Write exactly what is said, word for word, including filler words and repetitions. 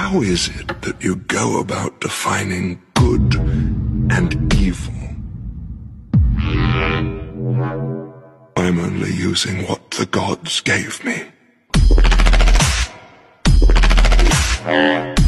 How is it that you go about defining good and evil? I'm only using what the gods gave me.